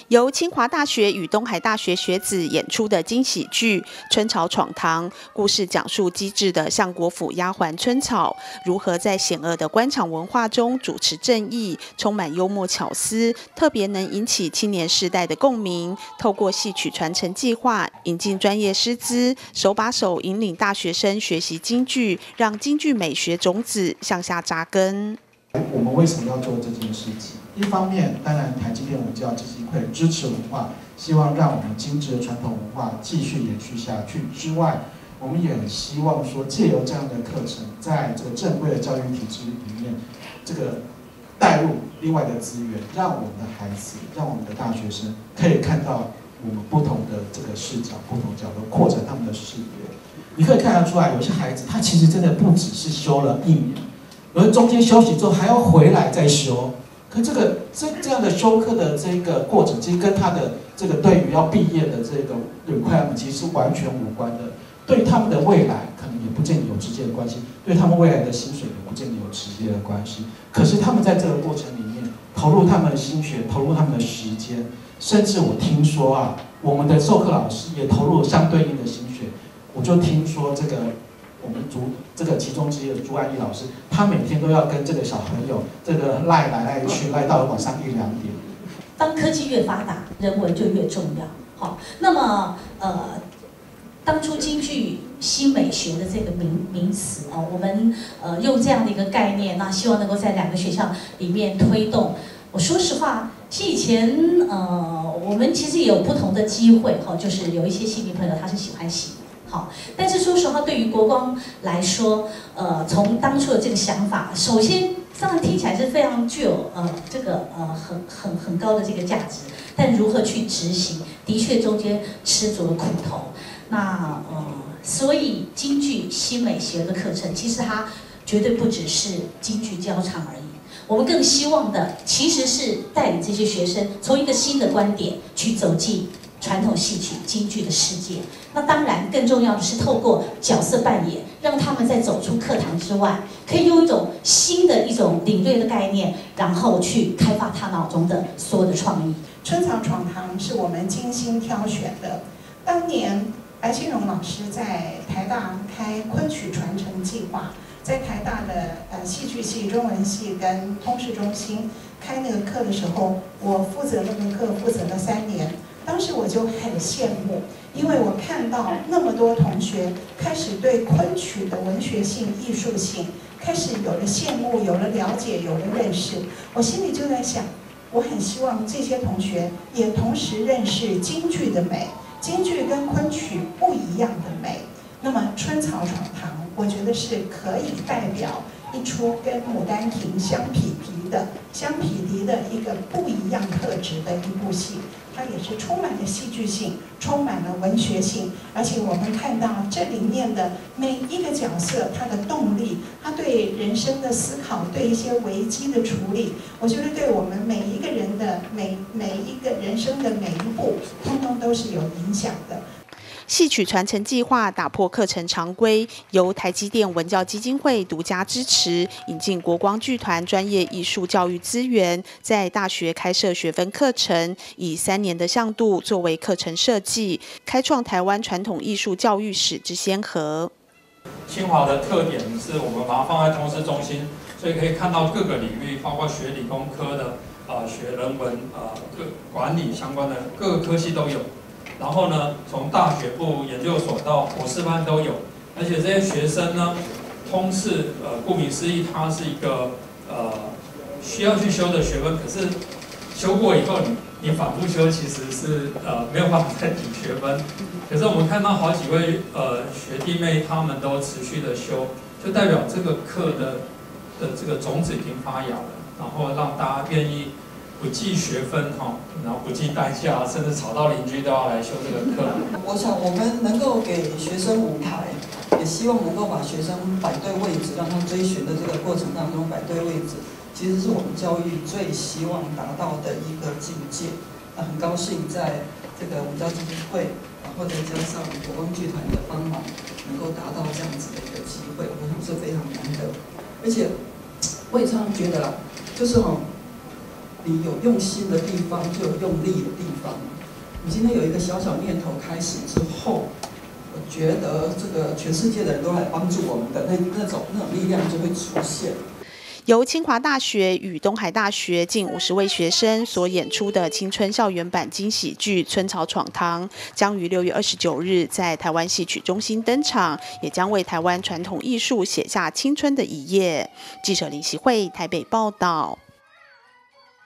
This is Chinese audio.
由清华大学与东海大学学子演出的惊喜剧《春草闯堂》，故事讲述机智的相国府丫鬟春草如何在险恶的官场文化中主持正义，充满幽默巧思，特别能引起青年世代的共鸣。透过戏曲传承计划，引进专业师资，手把手引领大学生学习京剧，让京剧美学种子向下扎根。 我们为什么要做这件事情？一方面，当然台积电文教基金会支持文化，希望让我们精致的传统文化继续延续下去之外，我们也希望说，借由这样的课程，在这个正规的教育体制里面，这个带入另外的资源，让我们的孩子，让我们的大学生可以看到我们不同的这个视角、不同角度，扩展他们的视野。你可以看得出来，有些孩子他其实真的不只是修了1年，而中间休息之后还要回来再修。可这样的修课的这个过程，其实跟他的这个对于要毕业的这个requirement其实是完全无关的。对他们的未来可能也不见得有直接的关系，对他们未来的薪水也不见得有直接的关系。可是他们在这个过程里面投入他们的心血，投入他们的时间，甚至我听说啊，我们的授课老师也投入了相对应的心血。我就听说这个我们这个其中之一的朱安义老师，他每天都要跟这个小朋友这个赖来赖去，赖到晚上1、2点。 当科技越发达，人文就越重要。好，那么当初京剧新美学的这个名词哦，我们用这样的一个概念，那希望能够在2个学校里面推动。我说实话，其实以前我们其实也有不同的机会哈，就是有一些戏迷朋友他是喜欢戏。好，但是说实话，对于国光来说，从当初的这个想法，首先当然听起来是非常具有这个很高的这个价值，但如何去执行，的确中间吃足了苦头。那所以京剧新美学的课程，其实它绝对不只是京剧教唱而已。我们更希望的其实是带领这些学生从一个新的观点去走进传统戏曲京剧的世界。那当然更重要的是透过角色扮演，让他们在走出课堂之外，可以用一种新的一种领略的概念，然后去开发他脑中的所有的创意。 春草闯堂是我们精心挑选的。当年白先勇老师在台大开昆曲传承计划，在台大的戏剧系、中文系跟通识中心开那个课的时候，我负责那个课负责了3年。当时我就很羡慕，因为我看到那么多同学开始对昆曲的文学性、艺术性开始有了羡慕，有了了解，有了认识。我心里就在想，我很希望这些同学也同时认识京剧的美，京剧跟昆曲不一样的美。那么《春草闯堂》，我觉得是可以代表一出跟《牡丹亭》相匹敌的一个不一样特质的一部戏。它也是充满了戏剧性，充满了文学性，而且我们看到这里面的每一个角色，他的动力，他对人生的思考，对一些危机的处理，我觉得对我们每一个人的每一个人生的每一步，通通都是有影响的。 戏曲传承计划打破课程常规，由台积电文教基金会独家支持，引进国光剧团专业艺术教育资源，在大学开设学分课程，以3年的向度作为课程设计，开创台湾传统艺术教育史之先河。 清华的特点是我们把它放在通识中心，所以可以看到各个领域，包括学理工科的、学人文、管理相关的各个科系都有。然后呢，从大学部、研究所到博士班都有，而且这些学生呢，通识顾名思义，它是一个需要去修的学分，可是修过以后你反复修，其实是没有办法再抵学分。可是我们看到好几位学弟妹，他们都持续的修，就代表这个课的这个种子已经发芽了，然后让大家愿意不计学分然后不计代价，甚至吵到邻居都要来修这个课。 我想我们能够给学生舞台，也希望能够把学生摆对位置，让他追寻的这个过程当中摆对位置，其实是我们教育最希望达到的一个境界。很高兴在这个文教基金会，然后再加上国光剧团的帮忙，能够达到这样子的一个机会，我想是非常难得。而且我也常常觉得啦，就是你有用心的地方，就有用力的地方。你今天有一个小小念头开始之后，我觉得这个全世界的人都来帮助我们的那种力量就会出现。 由清华大学与东海大学近50位学生所演出的青春校园版惊喜剧《春草闯堂》，将于6月29日在台湾戏曲中心登场，也将为台湾传统艺术写下青春的一页。记者林习慧台北报道。